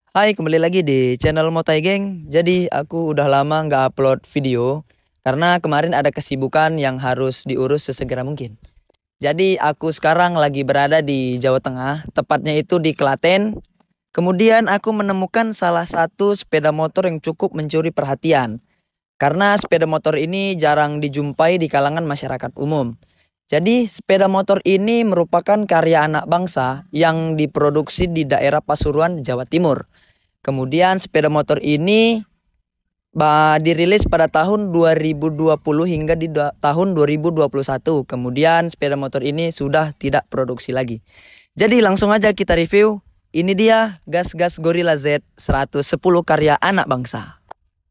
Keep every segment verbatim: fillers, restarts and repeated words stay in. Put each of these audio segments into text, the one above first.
Hai, kembali lagi di channel Motai Geng. Jadi aku udah lama nggak upload video karena kemarin ada kesibukan yang harus diurus sesegera mungkin. Jadi aku sekarang lagi berada di Jawa Tengah, tepatnya itu di Klaten. Kemudian aku menemukan salah satu sepeda motor yang cukup mencuri perhatian. Karena sepeda motor ini jarang dijumpai di kalangan masyarakat umum. Jadi sepeda motor ini merupakan karya anak bangsa yang diproduksi di daerah Pasuruan, Jawa Timur. Kemudian sepeda motor ini bah, dirilis pada tahun dua ribu dua puluh hingga di da- tahun dua ribu dua puluh satu. Kemudian sepeda motor ini sudah tidak produksi lagi. Jadi langsung aja kita review. Ini dia Gas-Gas Gorilla Z seratus sepuluh karya anak bangsa.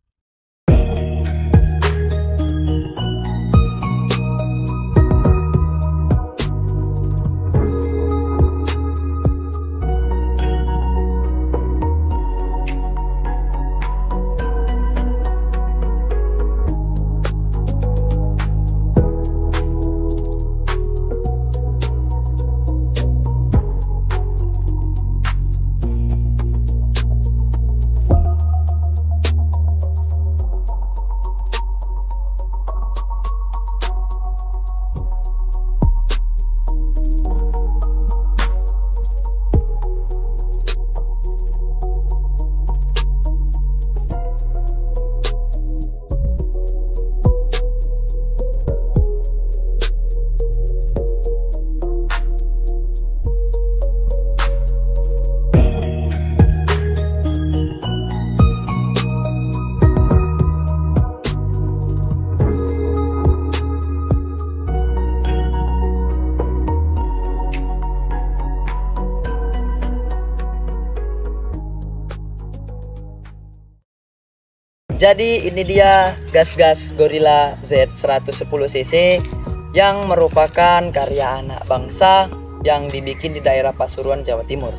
Jadi ini dia Gas-Gas Gorilla Z seratus sepuluh cc yang merupakan karya anak bangsa yang dibikin di daerah Pasuruan, Jawa Timur.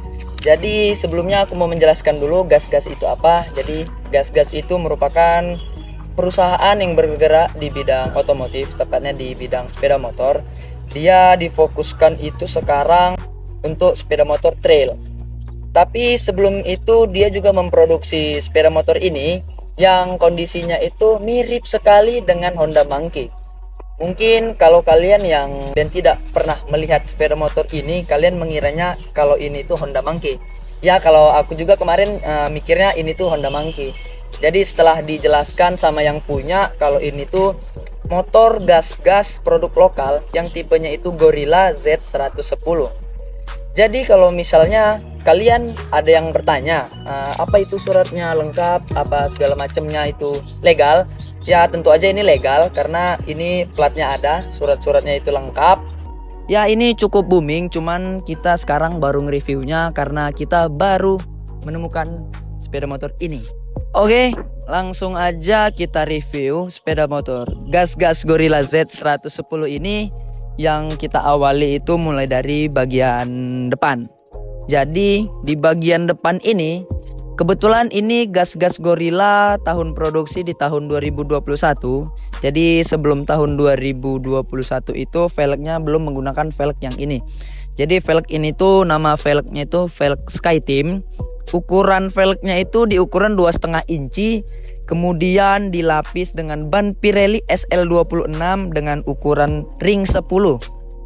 Jadi sebelumnya aku mau menjelaskan dulu Gas-Gas itu apa. Jadi Gas-Gas itu merupakan perusahaan yang bergerak di bidang otomotif, tepatnya di bidang sepeda motor. Dia difokuskan itu sekarang untuk sepeda motor trail. Tapi sebelum itu dia juga memproduksi sepeda motor ini yang kondisinya itu mirip sekali dengan Honda Monkey. Mungkin kalau kalian yang dan tidak pernah melihat sepeda motor ini, kalian mengiranya kalau ini tuh Honda Monkey. Ya, kalau aku juga kemarin uh, mikirnya ini tuh Honda Monkey. Jadi setelah dijelaskan sama yang punya kalau ini tuh motor gas-gas produk lokal yang tipenya itu Gorilla Z seratus sepuluh. Jadi kalau misalnya kalian ada yang bertanya uh, apa itu suratnya lengkap, apa segala macamnya itu legal, ya tentu aja ini legal karena ini platnya ada, surat-suratnya itu lengkap. Ya ini cukup booming, cuman kita sekarang baru nge-reviewnya karena kita baru menemukan sepeda motor ini. Oke, langsung aja kita review sepeda motor Gas-Gas Gorilla Z seratus sepuluh ini. Yang kita awali itu mulai dari bagian depan. Jadi di bagian depan ini kebetulan ini Gas-Gas Gorilla tahun produksi di tahun dua ribu dua puluh satu. Jadi sebelum tahun dua ribu dua puluh satu itu velgnya belum menggunakan velg yang ini. Jadi velg ini tuh nama velgnya itu velg Skyteam. Ukuran velgnya itu di ukuran dua koma lima inci. Kemudian dilapis dengan ban Pirelli S L dua puluh enam dengan ukuran ring sepuluh.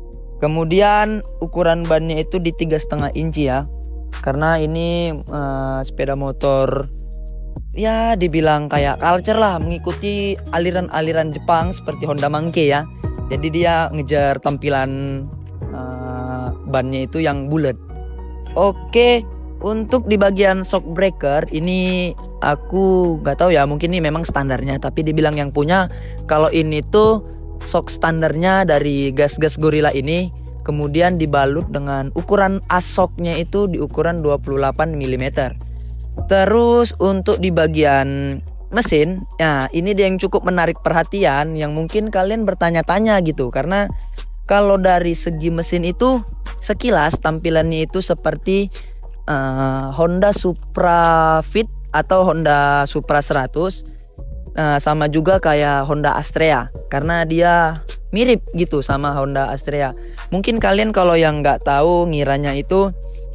Kemudian ukuran bannya itu di tiga koma lima inci ya. Karena ini uh, sepeda motor ya dibilang kayak culture lah, mengikuti aliran-aliran Jepang seperti Honda Monkey ya. Jadi dia ngejar tampilan uh, bannya itu yang bulat. Oke. Untuk di bagian shock breaker ini aku gak tahu ya, mungkin ini memang standarnya, tapi dibilang yang punya kalau ini tuh shock standarnya dari Gas-Gas Gorilla ini, kemudian dibalut dengan ukuran asoknya itu di ukuran dua puluh delapan milimeter. Terus untuk di bagian mesin, ya ini dia yang cukup menarik perhatian, yang mungkin kalian bertanya-tanya gitu, karena kalau dari segi mesin itu sekilas tampilannya itu seperti Uh, Honda Supra Fit atau Honda Supra seratus, uh, sama juga kayak Honda Astrea karena dia mirip gitu sama Honda Astrea. Mungkin kalian kalau yang nggak tahu ngiranya itu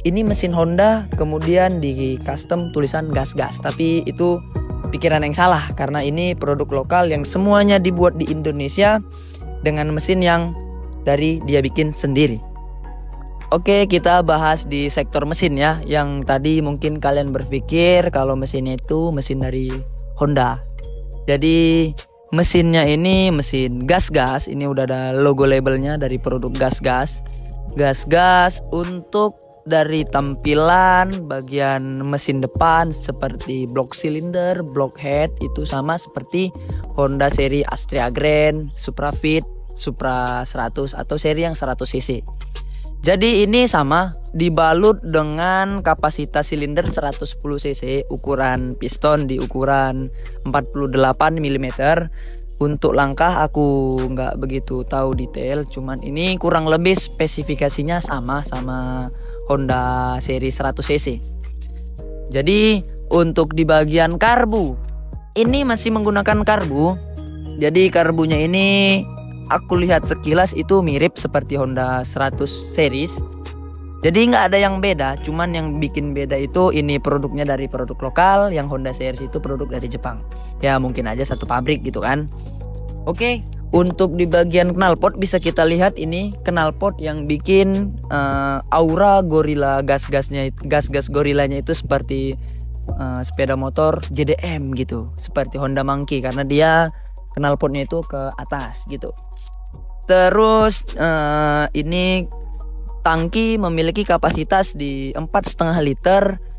ini mesin Honda kemudian di custom tulisan gas-gas, tapi itu pikiran yang salah karena ini produk lokal yang semuanya dibuat di Indonesia dengan mesin yang dari dia bikin sendiri. Oke, kita bahas di sektor mesin ya. Yang tadi mungkin kalian berpikir kalau mesinnya itu mesin dari Honda. Jadi mesinnya ini mesin gas-gas. Ini udah ada logo labelnya dari produk gas-gas. Gas-gas untuk dari tampilan bagian mesin depan seperti blok silinder, block head itu sama seperti Honda seri Astrea Grand, Suprafit, Supra seratus atau seri yang seratus cc. Jadi ini sama, dibalut dengan kapasitas silinder seratus sepuluh cc, ukuran piston di ukuran empat puluh delapan milimeter. Untuk langkah aku nggak begitu tahu detail, cuman ini kurang lebih spesifikasinya sama sama Honda seri seratus cc. Jadi untuk di bagian karbu, ini masih menggunakan karbu. Jadi karbunya ini aku lihat sekilas itu mirip seperti Honda seratus series. Jadi nggak ada yang beda, cuman yang bikin beda itu ini produknya dari produk lokal, yang Honda series itu produk dari Jepang. Ya mungkin aja satu pabrik gitu kan. Oke, untuk di bagian knalpot bisa kita lihat ini knalpot yang bikin uh, aura Gorilla gas-gasnya, gas-gas Gorillanya itu seperti uh, sepeda motor J D M gitu, seperti Honda Monkey karena dia knalpotnya itu ke atas gitu. Terus uh, ini tangki memiliki kapasitas di empat koma lima liter.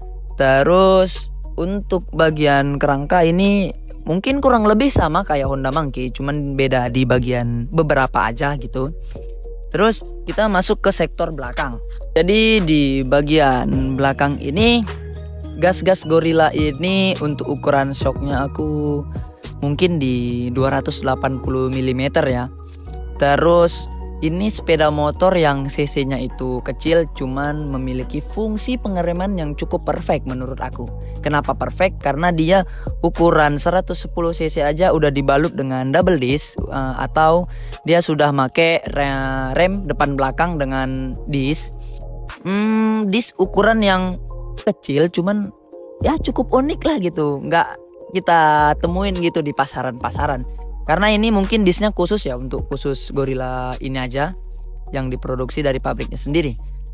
Terus untuk bagian kerangka ini mungkin kurang lebih sama kayak Honda Monkey, cuman beda di bagian beberapa aja gitu. Terus kita masuk ke sektor belakang. Jadi di bagian belakang ini gas-gas Gorilla ini untuk ukuran shocknya aku mungkin di dua ratus delapan puluh milimeter ya. Terus ini sepeda motor yang cc-nya itu kecil cuman memiliki fungsi pengereman yang cukup perfect menurut aku. Kenapa perfect? Karena dia ukuran seratus sepuluh cc aja udah dibalut dengan double disc uh, atau dia sudah make rem depan belakang dengan disc. Hmm, disc ukuran yang kecil cuman ya cukup unik lah gitu. Nggak kita temuin gitu di pasaran-pasaran. Karena ini mungkin discnya khusus ya, untuk khusus Gorilla ini aja yang diproduksi dari pabriknya sendiri.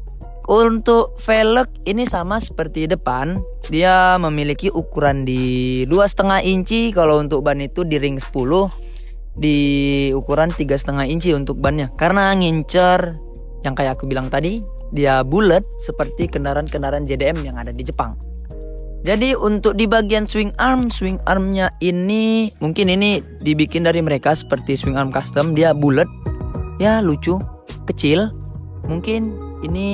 Untuk velg ini sama seperti depan, dia memiliki ukuran di dua koma lima inci. Kalau untuk ban itu di ring sepuluh, di ukuran tiga koma lima inci untuk bannya. Karena ngincer yang kayak aku bilang tadi, dia bulat seperti kendaraan-kendaraan J D M yang ada di Jepang. Jadi untuk di bagian swing arm, swing armnya ini mungkin ini dibikin dari mereka seperti swing arm custom. Dia bulat, ya lucu, kecil. Mungkin ini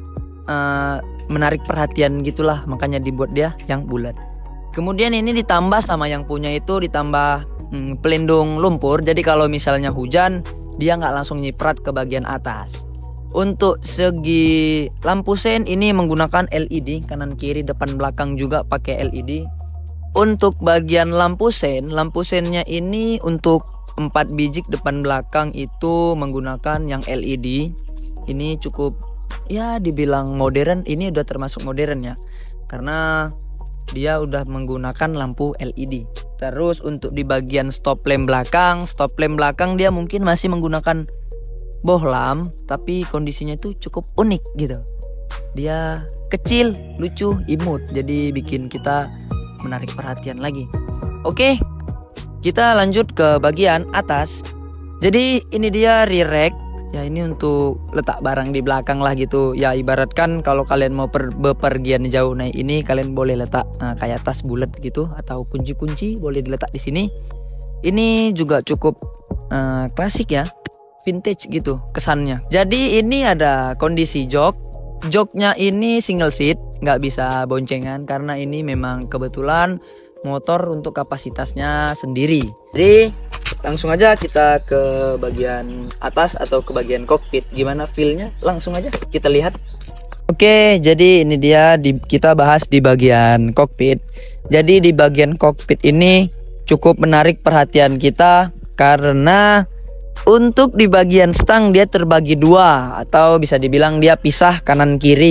uh, menarik perhatian gitulah, makanya dibuat dia yang bulat. Kemudian ini ditambah sama yang punya itu ditambah hmm, pelindung lumpur. Jadi kalau misalnya hujan, dia nggak langsung nyiprat ke bagian atas. Untuk segi lampu sen ini menggunakan L E D, kanan kiri depan belakang juga pakai L E D. Untuk bagian lampu sen, lampu sennya ini untuk empat biji depan belakang itu menggunakan yang L E D. Ini cukup ya dibilang modern, ini udah termasuk modern ya. Karena dia udah menggunakan lampu L E D. Terus untuk di bagian stop lamp belakang, stop lamp belakang dia mungkin masih menggunakan bohlam, tapi kondisinya itu cukup unik gitu. Dia kecil, lucu, imut, jadi bikin kita menarik perhatian lagi. Oke, kita lanjut ke bagian atas. Jadi ini dia rear rack. Ya ini untuk letak barang di belakang lah gitu. Ya ibaratkan kalau kalian mau per, bepergian jauh naik ini, kalian boleh letak uh, kayak tas bulat gitu, atau kunci-kunci boleh diletak di sini. Ini juga cukup uh, klasik ya, vintage gitu kesannya. Jadi ini ada kondisi jok. Joknya ini single seat, nggak bisa boncengan karena ini memang kebetulan motor untuk kapasitasnya sendiri. Jadi langsung aja kita ke bagian atas atau ke bagian kokpit. Gimana feelnya? Langsung aja kita lihat. Oke, jadi ini dia di, kita bahas di bagian kokpit. Jadi di bagian kokpit ini cukup menarik perhatian kita karena untuk di bagian stang dia terbagi dua, atau bisa dibilang dia pisah kanan kiri.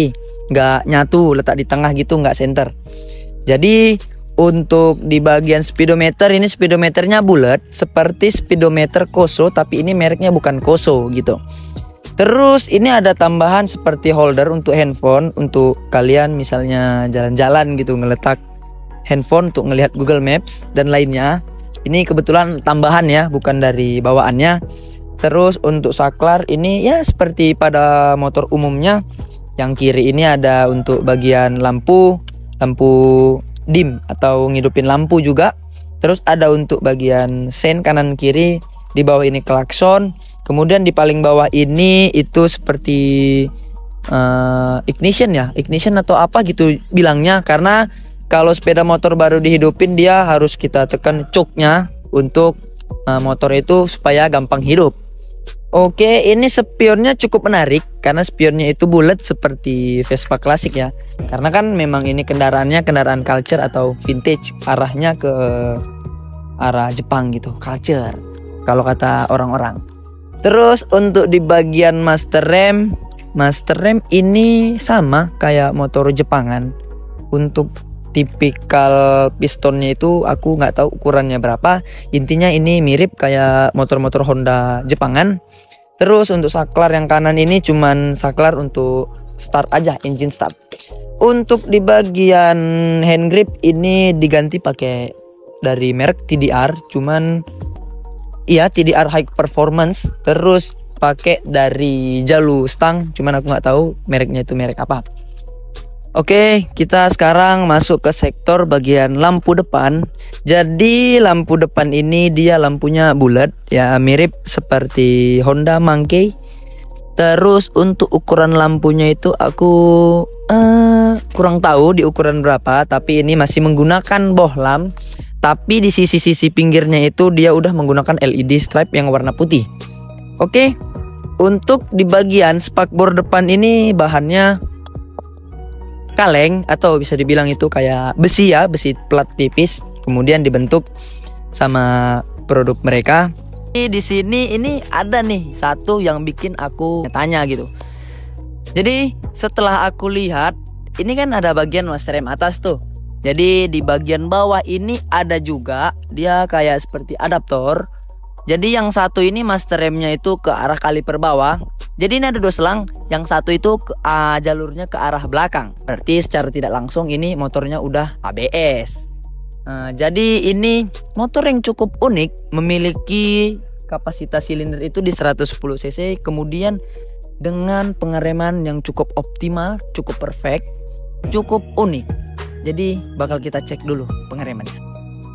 nggak nyatu, letak di tengah gitu, nggak center. Jadi untuk di bagian speedometer ini speedometernya bulat seperti speedometer Koso, tapi ini mereknya bukan Koso gitu. Terus ini ada tambahan seperti holder untuk handphone, untuk kalian misalnya jalan-jalan gitu ngeletak handphone untuk ngelihat Google Maps dan lainnya. Ini kebetulan tambahan ya, bukan dari bawaannya. Terus untuk saklar ini ya seperti pada motor umumnya. Yang kiri ini ada untuk bagian lampu, lampu dim atau ngidupin lampu juga. Terus ada untuk bagian sen kanan kiri. Di bawah ini klakson. Kemudian di paling bawah ini itu seperti uh, ignition ya, ignition atau apa gitu bilangnya. Karena kalau sepeda motor baru dihidupin dia harus kita tekan coknya untuk uh, motor itu supaya gampang hidup. Oke, ini spionnya cukup menarik karena spionnya itu bulat seperti Vespa klasik ya. Karena kan memang ini kendaraannya kendaraan culture atau vintage, arahnya ke arah Jepang gitu, culture kalau kata orang-orang. Terus untuk di bagian master rem, master rem ini sama kayak motor Jepangan. Untuk tipikal pistonnya itu aku nggak tahu ukurannya berapa. Intinya ini mirip kayak motor-motor Honda Jepangan. Terus untuk saklar yang kanan ini cuman saklar untuk start aja, engine start. Untuk di bagian hand grip ini diganti pakai dari merek T D R, cuman iya T D R high performance. Terus pakai dari Jalu Stang, cuman aku nggak tahu mereknya itu merek apa. Oke, kita sekarang masuk ke sektor bagian lampu depan. Jadi lampu depan ini dia lampunya bulat ya, mirip seperti Honda Monkey. Terus untuk ukuran lampunya itu aku uh, kurang tahu di ukuran berapa, tapi ini masih menggunakan bohlam. Tapi di sisi-sisi pinggirnya itu dia udah menggunakan L E D stripe yang warna putih. Oke, untuk di bagian spakbor depan ini bahannya kaleng atau bisa dibilang itu kayak besi ya, besi plat tipis, kemudian dibentuk sama produk mereka. Di sini ini ada nih satu yang bikin aku tanya gitu. Jadi setelah aku lihat, ini kan ada bagian master rem atas tuh. Jadi di bagian bawah ini ada juga dia kayak seperti adaptor. Jadi yang satu ini master remnya itu ke arah kaliper bawah. Jadi ini ada dua selang, yang satu itu ke, uh, jalurnya ke arah belakang. Berarti secara tidak langsung ini motornya udah A B S. Uh, jadi ini motor yang cukup unik, memiliki kapasitas silinder itu di seratus sepuluh cc. Kemudian dengan pengereman yang cukup optimal, cukup perfect, cukup unik. Jadi bakal kita cek dulu pengeremannya.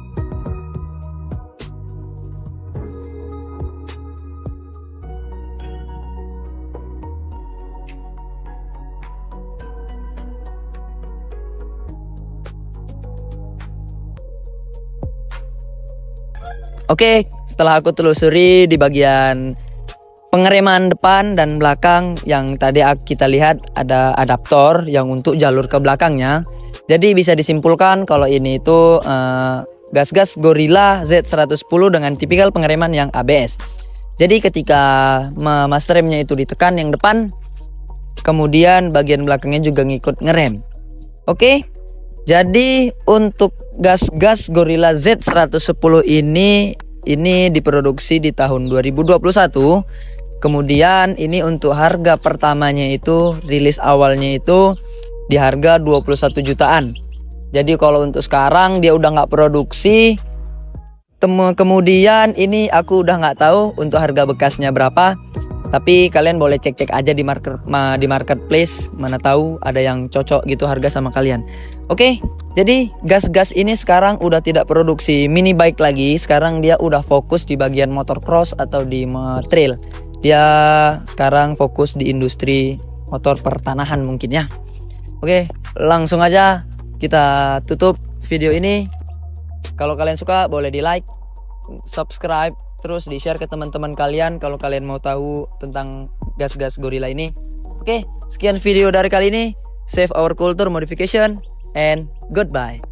Oke, setelah aku telusuri di bagian pengereman depan dan belakang yang tadi kita lihat ada adaptor yang untuk jalur ke belakangnya. Jadi bisa disimpulkan kalau ini itu uh, gas-gas Gorilla Z seratus sepuluh dengan tipikal pengereman yang A B S. Jadi ketika master remnya itu ditekan yang depan, kemudian bagian belakangnya juga ngikut ngerem. Oke. Jadi untuk gas-gas Gorilla Z seratus sepuluh ini ini diproduksi di tahun dua ribu dua puluh satu. Kemudian ini untuk harga pertamanya itu rilis awalnya itu di harga dua puluh satu jutaan. Jadi kalau untuk sekarang dia udah nggak produksi. Temu, kemudian ini aku udah nggak tahu untuk harga bekasnya berapa. Tapi kalian boleh cek-cek aja di market ma, di marketplace, mana tahu ada yang cocok gitu harga sama kalian. Oke, jadi gas-gas ini sekarang udah tidak produksi mini bike lagi. Sekarang dia udah fokus di bagian motor cross atau di trail. Dia sekarang fokus di industri motor pertanahan mungkin ya. Oke, langsung aja kita tutup video ini. Kalau kalian suka boleh di like, subscribe, terus di share ke teman-teman kalian kalau kalian mau tahu tentang gas-gas Gorilla ini. Oke, sekian video dari kali ini. Save our culture modification and goodbye.